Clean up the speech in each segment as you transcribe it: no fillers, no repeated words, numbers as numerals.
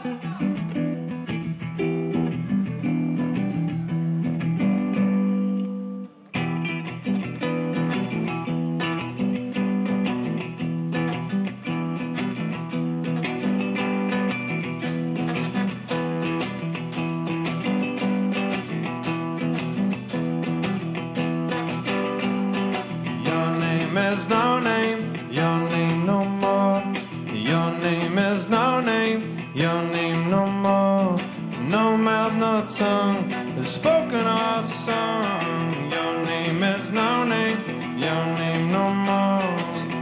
Is no name, your name no more. Your name is no name, your name no more. No mouth, no tongue is spoken or sung. Your name is no name, your name no more.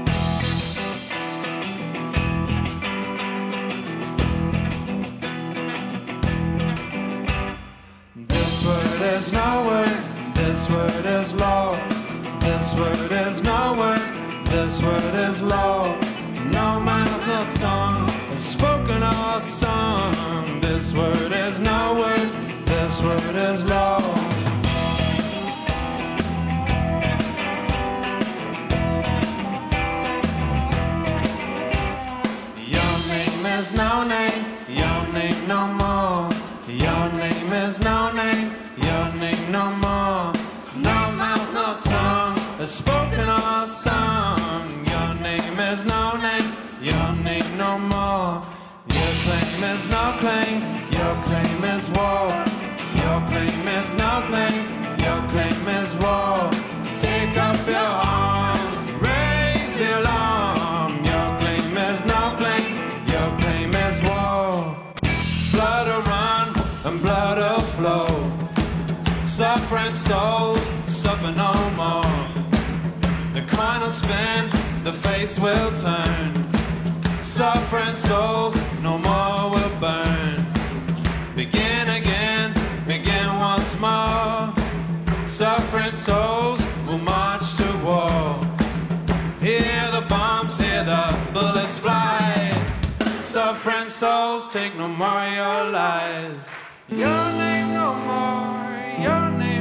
This word is no word, this word is law. This word is no word, this word is law. No mouth, no tongue is spoken or sung. This word is no word, this word is law. Your name is no name, your name no more. Your name is no name, your name no more. No mouth, no tongue is spoken or sung. Your name is no name, your name no more. Your claim is no claim, your claim is war. Your claim is no claim, your claim is war. Take up your arms, raise your alarm. Your claim is no claim, your claim is war. Blood will run and blood will flow. Suffering souls suffer no more. The coin will spin, the face will turn. Suffering souls no more will burn. Begin again, begin once more. Suffering souls will march to war. Hear the bombs, hear the bullets fly. Suffering souls take no more of your lies. Your name no more, your name